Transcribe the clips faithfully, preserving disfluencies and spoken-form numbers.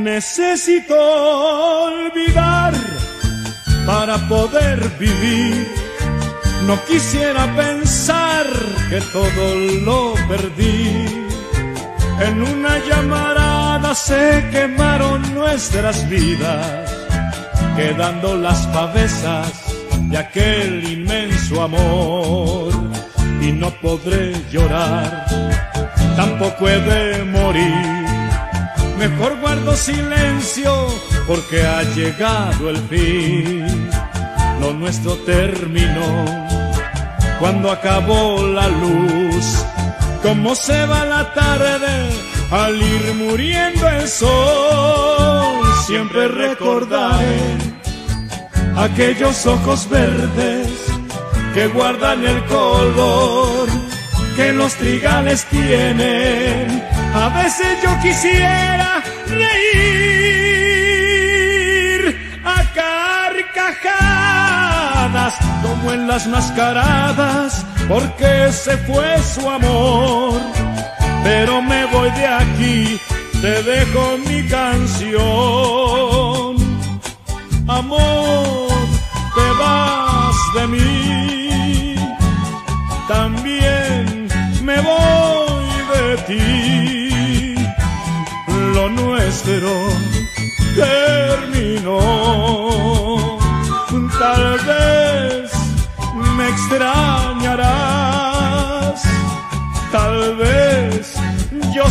Necesito olvidar para poder vivir. No quisiera pensar que todo lo perdí. En una llamarada se quemaron nuestras vidas, quedando las pavesas de aquel inmenso amor. Y no podré llorar, tampoco he de morir. Mejor guardo silencio porque ha llegado el fin. Lo nuestro terminó cuando acabó la luz. Como se va la tarde al ir muriendo el sol. Siempre recordaré aquellos ojos verdes que guardan el color que los trigales tienen. A veces yo quisiera reír a carcajadas como en las mascaradas, porque se fue su amor. Pero me voy de aquí, te dejo mi canción. Amor, te vas de mí, también me voy de ti. Lo nuestro terminó. Tal vez me extrañarás, tal vez yo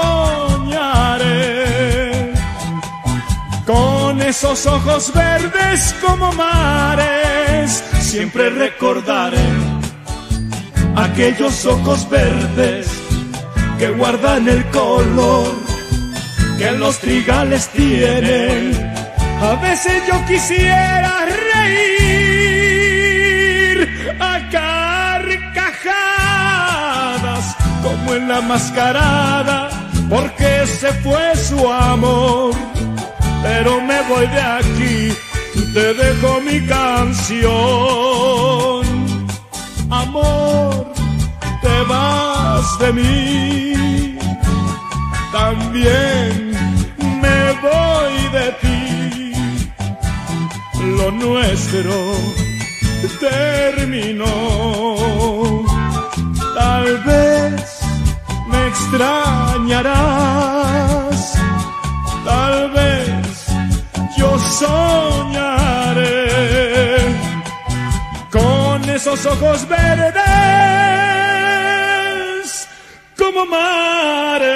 soñaré con esos ojos verdes como mares. Siempre recordaré aquellos ojos verdes que guardan el color que los trigales tienen. A veces yo quisiera reír a carcajadas como en la mascarada, porque se fue su amor. Pero me voy de aquí, te dejo mi canción. Amor, te vas de mí, también me voy de ti. Lo nuestro terminó. Tal vez me extrañarás, tal vez yo soñaré con esos ojos verdes como mares.